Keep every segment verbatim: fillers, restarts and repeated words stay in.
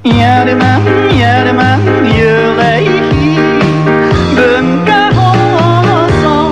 やるまんやるまん幽霊文化放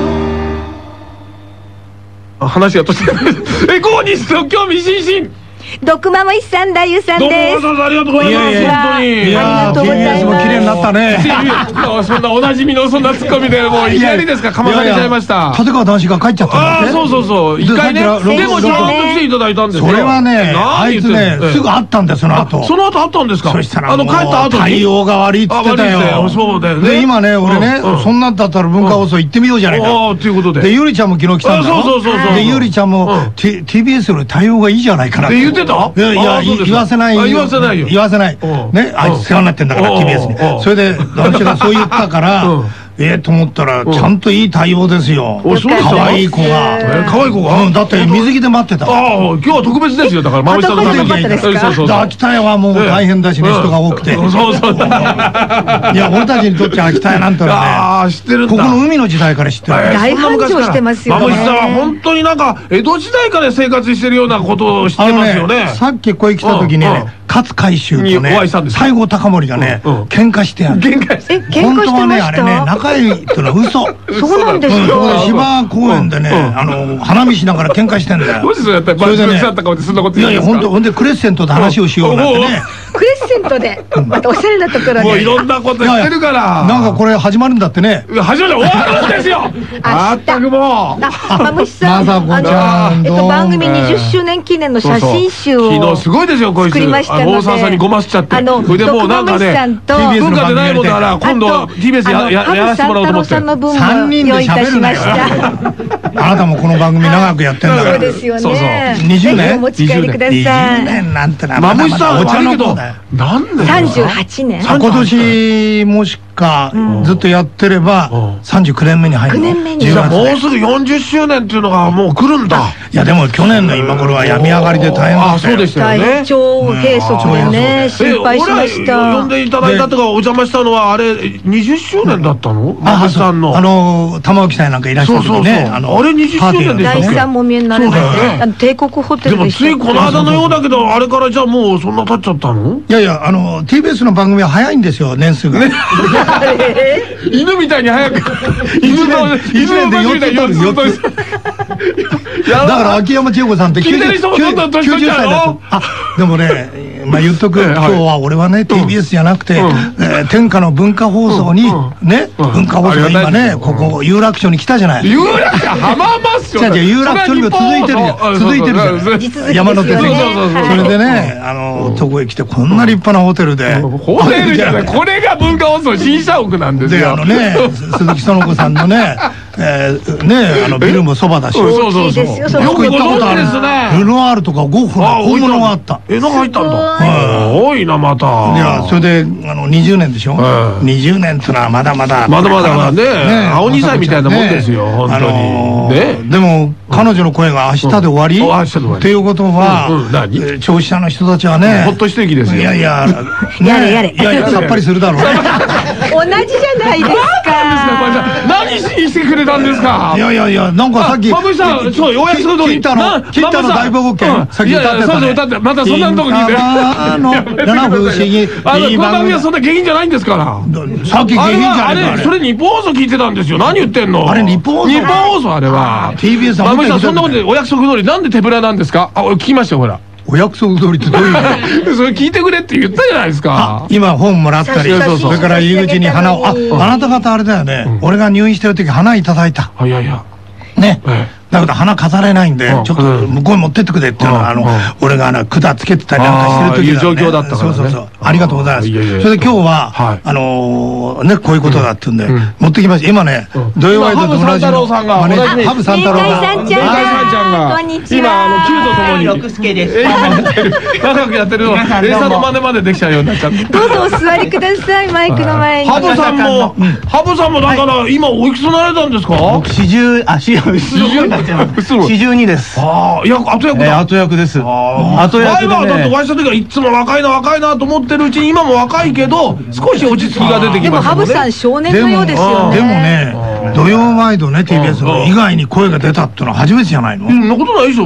送。 話がとしてえ、小西の興味津々。 毒まも一さんだゆさんです。 どうもありがとうございます。本当に。 ありがとうございます。 ティービーエス も綺麗になったね。 そんなおなじみのそんなツッコミでもういきなりですか、かまされちゃいました。 立川談志が帰っちゃったんだって。 ああ、そうそうそう。一回ね。でもちゃんと来ていただいたんですよ。 それはね、あいつね、すぐ会ったんだよ、その後。 その後会ったんですか。 そしたらあの帰った後に対応が悪いって言ってたよ。 そうだよね。 で今ね、俺ね、そんなんだったら文化放送行ってみようじゃないか。 ああ、ということで。 でゆりちゃんも昨日来たんだよ。 そうそうそう。 でゆりちゃんも ティービーエス より対応がいいじゃないかなって言ってた。 いやいや言わせないよ。 言わせないよ。 言わせない。ね、あいつ世話になってんだから ティービーエス に。それで私がそう言ったからえと思ったらちゃんといい対応ですよ。可愛い子が。 可愛い子が。 だって水着で待ってた。 ああ、今日は特別ですよ。だからまもしさんのために。 そうそうそう。秋田屋はもう大変だしね、人が多くて。そうそう。いや俺たちにとって秋田屋なんてのはね。ああ、知ってるんだ。ここの海の時代から知ってる。 大繁盛してますよね。 まもしさんは本当になんか江戸時代から生活してるようなことを知ってますよね。 さっきここへ来た時にね、勝海舟とね、西郷隆盛がね、喧嘩してやる。 喧嘩してました。本当はね、あれね、 仲いいってのは嘘。 そうなんですか。 芝公園でね、あの花見しながら喧嘩してんだよ。 どうしてそうやったら、それでね、そんなこと言うんですか。いやいや、本当、ほんでクレッセントで話をしようなんてね。 クレッセントで、またおしゃれなところに。 もういろんなこと言ってるから。 なんかこれ始まるんだってね。 始まる、終わるんですよ。あったくもう。 まむしさん、あの、えっと、番組にじゅっしゅうねん記念の写真集を。 昨日すごいですよ、こいつ。 作りましたので。 大沢さんにごますっちゃって。 あの、 それでもうなんかね、文化でないもんだから、今度 ティービーエス やらせてもらおうと思って。 さんにんで喋るなよ。あなたもこの番組長くやってんだから。 そうですよね。 そうそう。 にじゅうねん。 お持ち帰りください。 にじゅうねんなんてな。 まむしさん、 お茶の子だよ。なんでさんじゅうはちねん。 今年もしかずっとやってればさんじゅうきゅうねんめに入るの。 きゅうねんめに。 じゃあもうすぐよんじゅっしゅうねんっていうのがもう来るんだ。 いやでも去年の今頃は病み上がりで大変だったよ。 あ、そうでしたよね。 体調閉塞でね、心配しました。 呼んでいただいたとかお邪魔したのはあれにじゅっしゅうねんだったの？まむしさんの。 あの玉置さんなんかいらっしゃる時ね。 あれにじゅっしゅうねんでしたっけ？ 第三も見えになればね。帝国ホテルでもついこの間のようだけど、あれからじゃあもうそんな経っちゃったの？ いやいや、あの ティービーエス の番組は早いんですよ、年数が。 犬みたいに早く。犬の犬でよっつ取るよっつ。だから秋山千代子さんってきゅうじゅうさいだと。あ、でもね。まあ言っとく、今日は俺はね ティービーエス じゃなくて天下の文化放送にね、文化放送が今ねここ有楽町に来たじゃない。 有楽町浜松町。 じゃあ有楽町にも続いてるじゃん、続いてるじゃん、山手線。それでね、あのそこへ来てこんな立派なホテルで、 ホテルじゃない、これが文化放送新社屋なんですよ。 であのね、鈴木園子さんのねえね、あのビルもそばだし、 そうそうそう、 よく行ったことある。ルノアールとかゴッホの本物があった。 え、なんか入ったんだ。多いなまた。 いや、それであのにじゅうねんでしょ。にじゅうねんってのはまだまだまだまだね、青二歳みたいなもんですよ、本当にね。でも彼女の声が明日で終わりっていうことは、聴取者の人たちはね、 ほっと一息ですよ。 いやいや、 やれやれ、 いやいや、さっぱりするだろう。 同じじゃないですか。 何しにしてくれたんですか。 いやいやいや、なんかさっきまむしさん、そう、お約束通り金太の金太の大冒険さっき歌ってたね。 そうそう歌って、またそんなとこ聞いて。 あの七不思議。 あのこの番組はそんな下品じゃないんですから。 さっき下品じゃないか。 あれ、それ日本放送聞いてたんですよ。何言ってんの。あれ日本放送。 日本放送あれは。 ティービーエスまむしさん、そんなことでお約束通りなんで手ぶらなんですか。あ、俺聞きましたよ、ほら。 お約束通りってどういう意味？それ聞いてくれって言ったじゃないですか。 今本もらったり、それから入り口に花を、あ、あなた方あれだよね。俺が入院してる時花いただいた。 いやいや。 ね。だけど花飾れないんで、ちょっと向こうに持ってってくれっていうのは、あの、俺が管つけてたりなんかしてる時状況だったから。 そうそうそう。ありがとうございます。それで今日は、あの、ね、こういうことだってんで、持ってきました。今ね、土曜ワイドと同じのマネージャー、ハブ三太郎が。 さんちゃんが。こんにちは。 今、あの、キューとともに。 六助です。 長くやってるの。エイサの真似までできちゃうようになっちゃって。 どうぞお座りください、マイクの前に。 ハブさんも、ハブさんもだから、今おいくつになられたんですか。 僕四十、あ、四十、四十になっちゃう。四十二です。 ああ、いや、後役だ。 後役です。 後役で。前はだってお会いした時はいつも若いな若いなと思ってるうちに今も若いけど少し落ち着きが出てきましたね。でもハブさん少年のようですよね。 でもね、土曜ワイドね ティービーエス の以外に声が出たってのは初めてじゃないの？ そんなことないでしょ。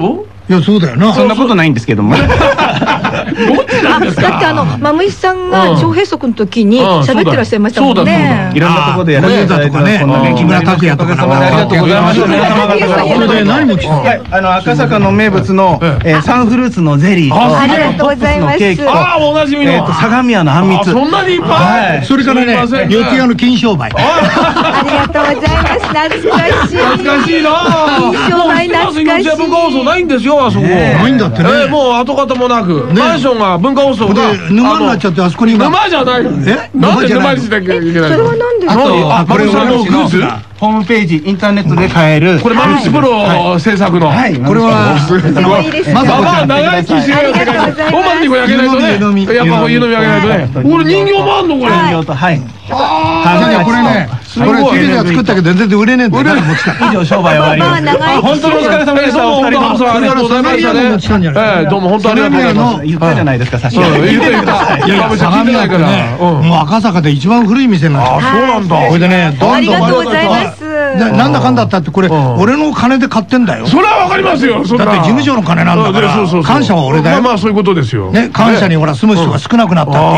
いや、そうだよな。 そんなことないんですけども。 どっちなんですか。 だってあのマムシさんが長平足の時に喋ってらっしゃいましたもんね。 いろんなところでやられたとかね、 木村拓哉とかなんか。 ありがとうございます。皆様これで何も聞はい、あの赤坂の名物のサンフルーツのゼリーと、 ありがとうございます。 ああ、おなじみの相模屋のあんみつ。 そんなにいっぱい。 それからね、四谷の金商売。 ありがとうございます。懐かしい。 懐かしいな。 金商売懐かしい。 四谷文化放送ないんですよ、あそこ。 ないんだってね。 もう跡形もなく、マンションが文化放送が沼になっちゃって、あそこに今。 沼じゃない。 え、 なんで沼にしなきゃいけない。 それはなんで。 あ、これさんのグッズ。 ホームページ、インターネットで買える。 これマムシプロ制作の。 はい、 これは。 まだまだ長生きしてる。おまんにこれあげないとね。やっぱ湯飲みあげないとね。これ人形もあんのこれ。 人形と、はい。 ああ、これね、これテレビは作ったけど全然売れねえんだよ。 以上商売終わりです。本当にお疲れ様でした。お二人とも。 ありがとうございましたね。ええ、どうも本当ありがとうございます。 言ったじゃないですか、差し言った言った。 いやいや、相模屋ってね、もう赤坂で一番古い店なんですよ。 あ、そうなんだ。 これでね、どんどん。 ありがとうございます。 なんだかんだったってこれ俺の金で買ってんだよ。 それはわかりますよ。 だって事務所の金なんだから。感謝は俺だよ。 まあそういうことですよ。 ね、感謝にほら住む人が少なくなったっていう。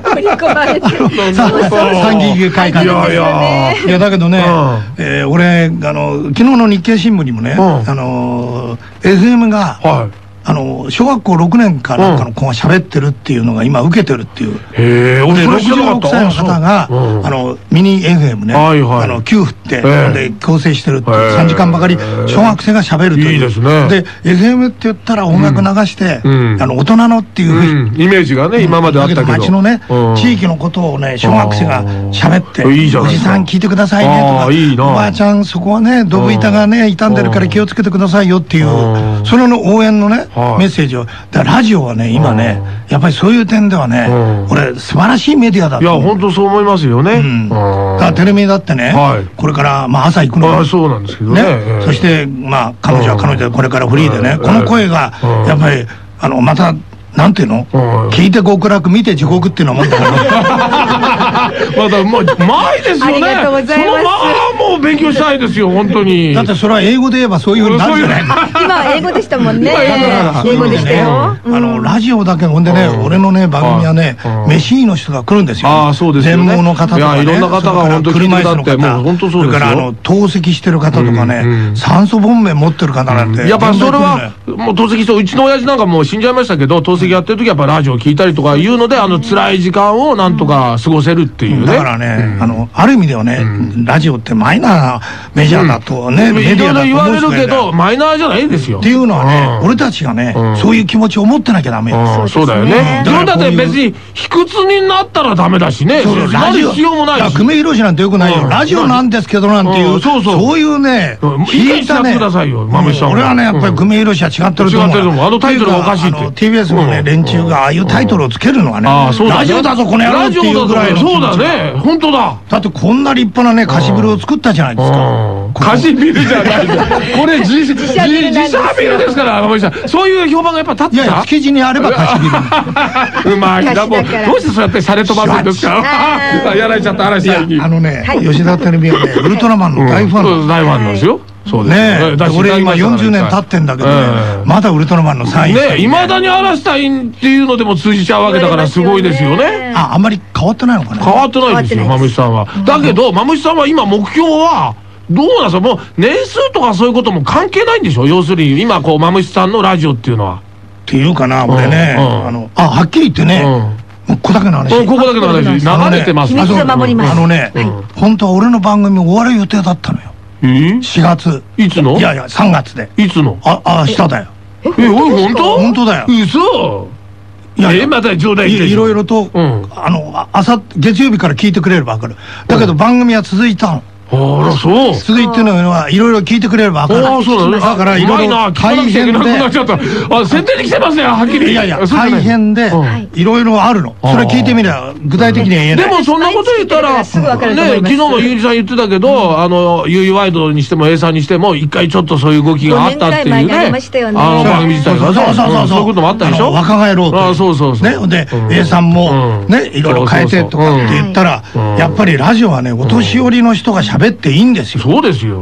振り込まれてる。 参議院会館で。いやいや。いやだけどね、俺あの昨日の日経新聞にもね、あの エフエム が。あの小学校ろくねんかなんかの子が喋ってるっていうのが今受けてるっていう。 へえ。 でろくじゅうろくさいの方があのミニ エフエム ね、あの給付ってで構成してるってさんじかんばかり小学生が喋るという。 いいですね。 で エフエム って言ったら音楽流してあの大人のっていうイメージがね今まであったけど。 街のね地域のことをね小学生が喋っておじさん聞いてくださいねとかおばあちゃんそこはねドブ板がね傷んでるから気をつけてくださいよっていうそれの応援のねメッセージを。だからラジオはね今ねやっぱりそういう点ではね俺素晴らしいメディアだと。 いや本当そう思いますよね。 だからテレビだってねこれからまあ朝行くのそうなんですけどね。 そしてまあ彼女は彼女でこれからフリーでねこの声がやっぱりあのまたなんていうの聞いて極楽見て地獄っていうのはもんだからまだもう前ですよね。 ありがとうございます。 そのまあもう勉強したいですよ本当に。 だってそれは英語で言えばそういうふうになるじゃない。 今は英語でしたもんね。英語でしたよ。 あのラジオだけほんでね俺のね番組はね飯医の人が来るんですよ。 ああそうですよね。 全盲の方とかね。 いろんな方が本当に車椅子の方。 それからあの透析してる方とかね酸素ボンベ持ってる方なんて。 やっぱそれはもう透析してうちの親父なんかもう死んじゃいましたけど透析やってる時はやっぱラジオ聞いたりとかいうのであの辛い時間をなんとか過ごせるっていうね。 だからねあのある意味ではねラジオってマイナーなメジャーだとねメディアだと言われるけどマイナーじゃないですよ。 っていうのはね俺たちがねそういう気持ちを持ってなきゃダメよ。 そうだよね。自分だって別に卑屈になったらダメだしね。 ラジオ必要もないし。 久米宏なんてよくないよ。ラジオなんですけどなんていうそういうね聞いたね。 俺はねやっぱり久米宏は違ってると思う。 違ってると思う。あのタイトルがおかしいって。 ティービーエス のね連中がああいうタイトルをつけるのはねラジオだぞこの野郎っていうぐらいの。 そうだね本当だ。 だってこんな立派なね貸しビルを作ったじゃないですか。 貸しビルじゃないこれ自社ビルですからそういう評判がやっぱ立ってた。 いや築地にあれば貸しビル。 うまいな。もうどうしてそうやってされ飛ばすんですか。やられちゃった嵐さんに。 あのね吉田テレビはねウルトラマンの大ファン大ファンなんですよ。そうですね。俺今よんじゅうねん経ってんだけどねまだウルトラマンのサインねいまだに嵐さんっていうのでも通じちゃうわけだからすごいですよね。 ああんまり変わってないのかな。 変わってないですよマムシさんは。だけどマムシさんは今目標はどうなんですか。もう年数とかそういうことも関係ないんでしょ。要するに今こうマムシさんのラジオっていうのは。 っていうかな俺ねあのあはっきり言ってねここだけの話。 ここだけの話流れてます。 秘密を守ります。 あのね本当は俺の番組終わる予定だったのよ。しがつ。 いつの。 いやいやさんがつで。 いつの。 ああ明日だよ。 えおい本当。 本当だよ。 嘘。いやまた冗談言って。 いろいろとあの朝月曜日から聞いてくれれば分かる。だけど番組は続いたの。 あらそう。 続いてるのはいろいろ聞いてくれれば分かる。 ああそうだね。 だからいろいろ大変で。 あ宣伝に来てますねはっきり。 いやいや大変でいろいろあるの。それ聞いてみれば具体的には言えない。 でもそんなこと言ったらね昨日もゆうりさん言ってたけどあのゆうゆワイドにしても A さんにしても一回ちょっとそういう動きがあったっていうね。あの番組自体が。 そうそうそうそういうこともあったでしょ。 若返ろうと。 あそうそうそう。 ねで A さんもねいろいろ変えてとかって言ったらやっぱりラジオはねお年寄りの人が喋っていいんですよ。 そうですよ。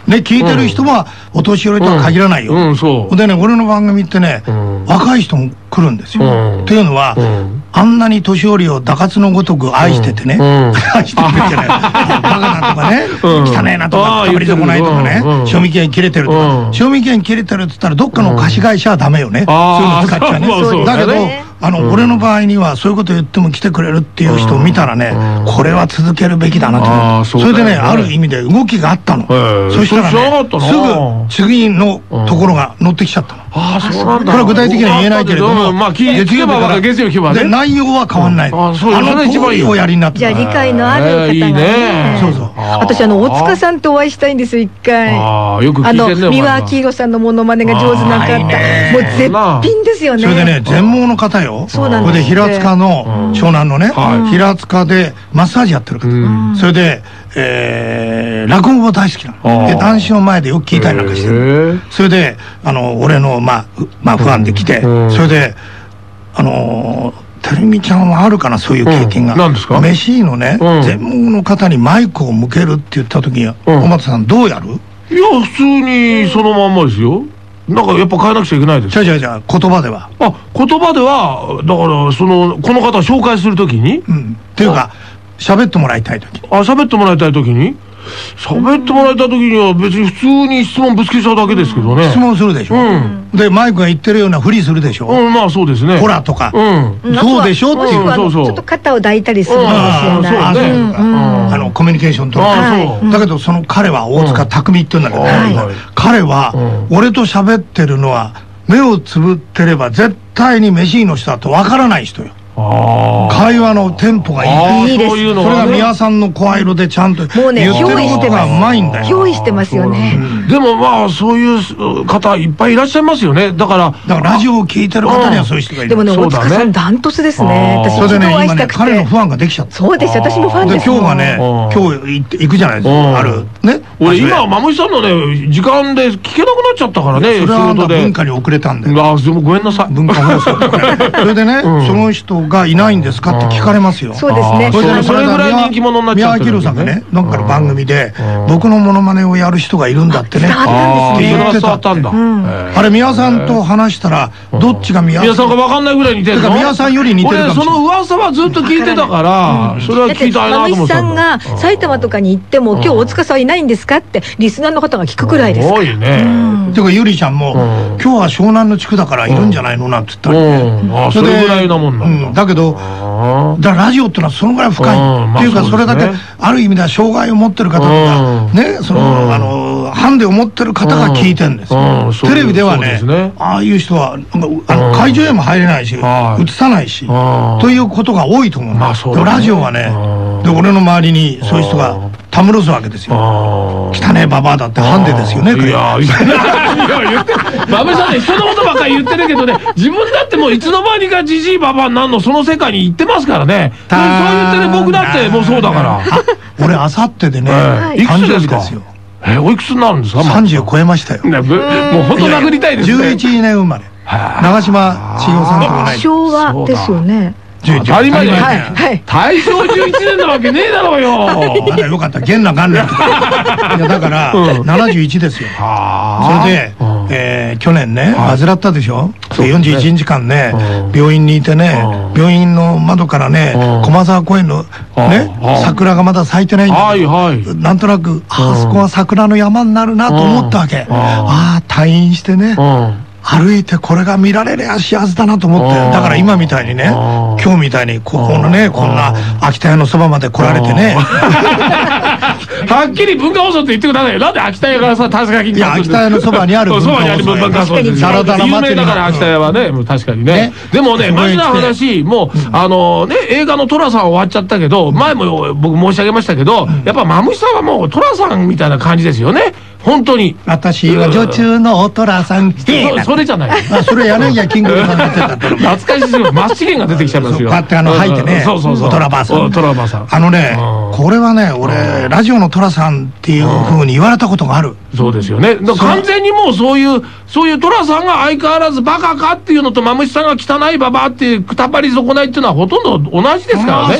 ね、聞いてる人はお年寄りとは限らないよ。でね、俺の番組ってね、若い人も来るんですよ。というのは、あんなに年寄りを打滑のごとく愛しててね、愛しててってね、バカだとかね、汚ねえなとか、かぶり損ないとかね、賞味期限切れてるとか、賞味期限切れてるって言ったらどっかの貸し会社はダメよね。そういうの使っちゃうね。だけど、あの、俺の場合にはそういうこと言っても来てくれるっていう人を見たらね、これは続けるべきだなと。それでね、ある意味で動きがあったの。そしたらね、すぐ次のところが乗ってきちゃったの。 ああ、そうなんだ。 これは具体的には言えないけれども、 まあ、聞けば分かる、月曜日はね。 で、内容は変わんない。あの通りをやりになってじゃあ理解のある方がね。 そうそう。 私、あの、大塚さんとお会いしたいんですよ、一回。 ああ、よく聞いてんね。 あの、三輪明宏さんのモノマネが上手な方。もう絶品ですよね。 それでね、全盲の方よ。 そうなんです。 これで平塚の、湘南のね、平塚でマッサージやってる方。それで、えー、落語も大好きなの。で、談志の前でよく聞いたりなんかしてる。それで、あの、俺の、まあ、まあ、ファンで来て、それで、あのー、てるみちゃんはあるかな、そういう経験が。 何ですか？ 飯のね、全盲の方にマイクを向けるって言った時に、小松さんどうやる？いや、普通にそのまんまですよ。なんかやっぱ変えなくちゃいけないです。 じゃあじゃあじゃあ言葉では。 あ、言葉では、だから、その、この方を紹介するときに。 うん。っていうか、喋ってもらいたいときに。 あ、喋ってもらいたいときに喋ってもらいたいときには別に普通に質問ぶつけちゃうだけですけどね。 質問するでしょ。で、マイクが言ってるようなふりするでしょ。 うん、まあそうですね。 ほらとか。 うん。 そうでしょっていう。 そうそう。ちょっと肩を抱いたりするかもしれない。 そうね。あの、コミュニケーションとか。だけど、その彼は大塚匠って言うんだけど、彼は、俺と喋ってるのは、目をつぶってれば絶対に飯の人だとわからない人よ。会話のテンポがいい。 いいです。 それが宮さんの声色でちゃんと言ってることがうまいんだよ。 憑依してますよね。 でもまあそういう方いっぱいいらっしゃいますよね。だからだからラジオを聞いてる方にはそういう人がいる。 でもね、大塚さんダントツですね。私それでね、今ね、彼のファンができちゃった。 そうです。私もファンです。 今日がね、今日行くじゃないですか。あるね。 俺今マムシさんのね時間で聞けなくなっちゃったからね。 それは文化に遅れたんだよ。 あ、でもごめんなさい。 文化放送。それでね、その人がいないんですかって聞かれますよ。 そうですね。 それぐらい人気者になっちゃってる。 宮明宏さんがね、なんかの番組で僕のモノマネをやる人がいるんだってね。 って言ってたんだ。 あれ宮さんと話したらどっちが宮さんか分かんないぐらい似てるの。 宮さんより似てるかもしれない。 俺その噂はずっと聞いてたからそれは聞きたいなと思ってたんだ。 マムシさんが埼玉とかに行っても今日大塚さんいないんですかってリスナーの方が聞くくらいですから。 すごいね。 てかゆりちゃんも今日は湘南の地区だからいるんじゃないのなんて言ったら、 それぐらいなもんなんだ。だけどだからラジオってのはそのぐらい深いっていうか、それだけある意味では障害を持ってる方がね、そのあのハンデを持ってる方が聞いてるんですよ。テレビではね、ああいう人はあの会場へも入れないし映さないしということが多いと思うんだ。ラジオはね、で俺の周りにそういう人がたむろすわけですよ。汚ねえババアだってハンデですよね。 いやいや言ってバブさんね、人のことばっかり言ってるけどね、自分だってもういつの間にかジジイババアになんのその世界に行ってますからね。そう言ってる僕だってもうそうだから。 俺あさってでね、 いくつですか？え、おいくつになるんですか？ さんじゅう超えましたよ。 もう本当殴りたいですね。 じゅういちねん生まれ。長嶋茂雄さんと同じ。 昭和ですよね。 当たり前じゃない。大正じゅういちねんなわけねえだろうよ。 よかった、元那元那。いやだからななじゅういちですよ。それで去年ね患ったでしょ。よんじゅういちにちかんね病院にいてね、病院の窓からね駒沢公園のね桜がまだ咲いてないんだけど、なんとなくあそこは桜の山になるなと思ったわけ。ああ退院してね歩いてこれが見られりゃ幸せだなと思って。だから今みたいにね、今日みたいにここのねこんな秋田屋のそばまで来られてね、 はっきり文化放送って言ってくださいよ。なんで秋田屋からさ、確かに。 いや、秋田屋のそばにある文化放送で。 ダラダラ祭りだから秋田屋はね、確かにね。でもね、マジな話、もう、あのね、映画の寅さん終わっちゃったけど、前も僕申し上げましたけど、やっぱマムシさんはもう寅さんみたいな感じですよね。本当に。 私は女中の寅さん。 それじゃない。 それ柳家キングさんが出てた。 懐かしいですよ。マッシゲンが出てきちゃいますよ。 こうやってあの吐いてね。 そうそうそう。 寅ばあさん。 寅ばあさん。 あのね、これはね、俺、ラジオの寅さんっていうふうに言われたことがある。 そうですよね。完全にもうそういう、そういう寅さんが相変わらずバカかっていうのと、マムシさんが汚いババアっていうくたばり損ないっていうのはほとんど同じですからね。 そう。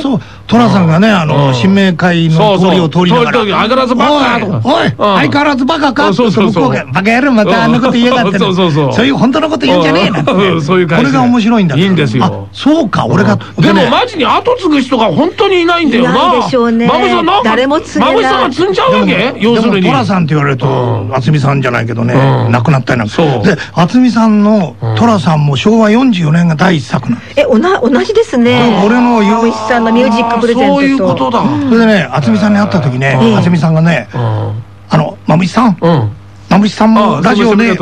寅さんがね、あの、新明会の通りを通りながら、 相変わらずバカとか。 おい、相変わらずバカかって向こうが、バカやるまたあんなこと言いやがって。そうそうそう。そういう本当のこと言うんじゃねえなんて。 そういう感じ。 これが面白いんだ。 いいんですよ。 そうか、俺が。 でもマジに後継ぐ人が本当にいないんだよな。 いないでしょうね。 マムさんなんか、 誰も継げない。 マムさんが継んじゃうわけ？要するに。 でも寅さんって言われると、渥美さんじゃないけどね、亡くなったりなんか。で、渥美さんの寅さんもしょうわよんじゅうよねんが第一作なの。 え、おな、同じですね。 俺のマムシさんのミュージックプレゼントと。 そういうことだ。 それでね、渥美さんに会った時ね、渥美さんがね、あの、マムシさん、マムシさんもラジオで、うん、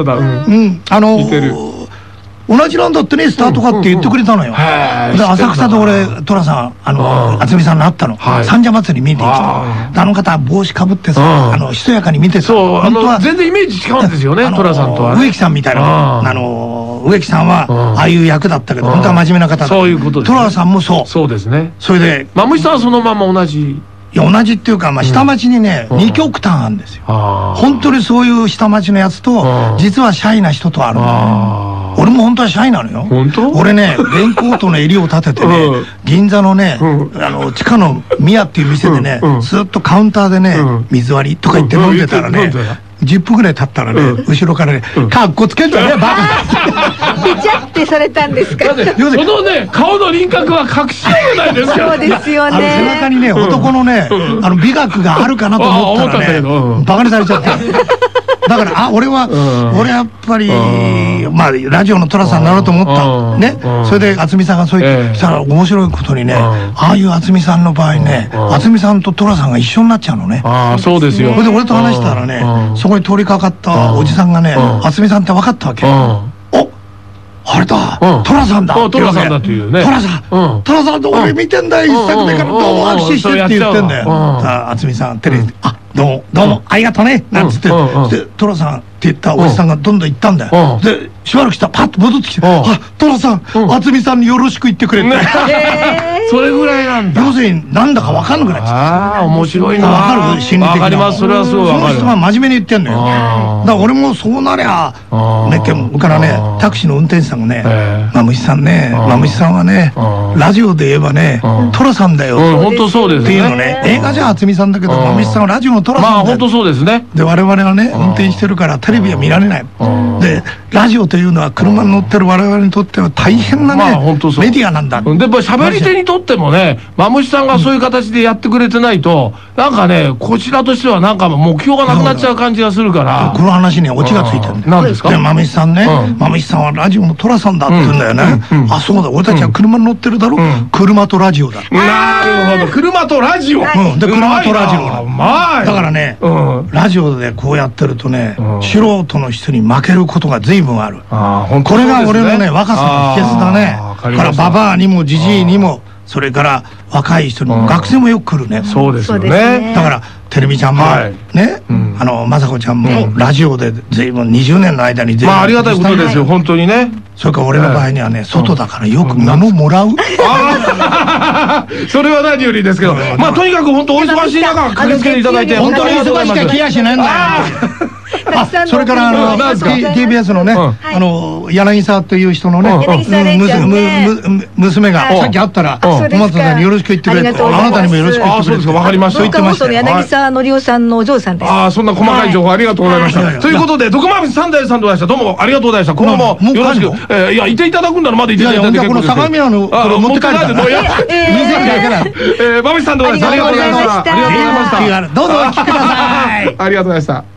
あの、同じなんだってね、スタートかって言ってくれたのよ。で、浅草で俺、寅さん、あの、渥美さんに会ったの。三社祭り見てきて。あの方、帽子かぶってさ、あの、しとやかに見てさ。 そう、あの、全然イメージ違うんですよね、寅さんとは。 植木さんみたいな。あの、植木さんは、ああいう役だったけど、本当は真面目な方だ。 そういうことです。 寅さんもそう。 そうですね。 それで、 マムシさんはそのまま同じ。 いや、同じっていうか、まあ、下町にね、二極端あるんですよ。本当にそういう下町のやつと、実はシャイな人とあるんだよ。俺も本当はシャイなのよ。 本当？ 俺ね、レインコートの襟を立ててね、銀座のね、あの、地下のミヤっていう店でね、ずっとカウンターでね、水割りとか言って飲んでたらね、じゅっぷんぐらい経ったらね、後ろからね、かっこつけんじゃねえ、バカペチャってされたんですか？ そのね、顔の輪郭は隠しようがないですから。 そうですよね。 背中にね、男のね、あの、美学があるかなと思ったらね、バカにされちゃった。だから、あ、俺は、俺やっぱり、まあ、ラジオの寅さんになろうと思った。ね。それで、渥美さんがそう言って、したら面白いことにね、ああいう渥美さんの場合ね、渥美さんと寅さんが一緒になっちゃうのね。 ああ、そうですよ。 それで俺と話したらね、そこに通りかかったおじさんがね、渥美さんって分かったわけ。お、あれだ、寅さんだ。 寅さんだっていうね。 寅さん、寅さんと俺見てんだよ、一作目からどうも握手してって言ってんだよ。渥美さん、テレビで、あ、どうも、どうも、ありがとうね、なんつって、で、寅さんって言ったおじさんがどんどん行ったんだよ。で、しばらくしたらパッと戻ってきて、あ、寅さん、渥美さんによろしく言ってくれって。 それぐらいなんだ。 要するに、なんだか分かんなくなっちゃった。 ああ、面白いな。 分かる心理的な。 分かります、それはすごい分かる。 その人は真面目に言ってんのよ。だから俺もそうなりゃ、ね、でも、からね、タクシーの運転手さんがね、マムシさんね、マムシさんはね、ラジオで言えばね、寅さんだよ。 本当そうですね。 っていうのね、映画じゃ渥美さんだけど、マムシさんはラジオの寅さんだよ。 まあ、本当そうですね。 で、我々はね、運転してるからテレビは見られない。で、ラジオというのは車に乗ってる我々にとっては大変なね、メディアなんだ。 で、やっぱり喋り手にとってもね、マムシさんがそういう形でやってくれてないと、なんかね、こちらとしてはなんか目標がなくなっちゃう感じがするから。 この話にオチがついてるんだよ。 何ですか？ で、マムシさんね、マムシさんはラジオの寅さんだって言うんだよね。あ、そうだ、俺たちは車に乗ってるだろ、車とラジオだ。 なるほど、車とラジオ。 で、車とラジオだ。 まあ、 だからね、ラジオでこうやってるとね、素人の人に負けることが随分ある。これが俺のね、若さの秘訣だね。だから、ババアにもジジイにも、それから若い人にも、学生もよく来るね。 そうですよね。 だから、テレビちゃんも、ね、あの、雅子ちゃんも、ラジオで随分にじゅうねんの間に随分。 まあ、ありがたいことですよ、本当にね。 それから俺の場合にはね、外だからよく物もらう。 それは何よりですけど、まあ、とにかく本当お忙しい中、駆けつけていただいて、 本当に忙しか来やしないんだよ。あ、それからあの ティービーエス のね、あの柳沢という人のね、娘がさっき会ったら小松さんによろしく言ってくれて、あなたにもよろしく言ってくれて。あ、そうですか、わかりました。 言ってました。柳沢のりおさんのお嬢さんです。 あ、そんな細かい情報ありがとうございました。ということで、毒まぶし三代さんでございました。どうもありがとうございました。今後もよろしく。え、いや、いていただくんならまだいていただいて結構です。 この相模屋のこれ持って帰るから。 え、まぶしさんでございました。ありがとうございました。ありがとうございました。 どうぞお聞きください。 ありがとうございました。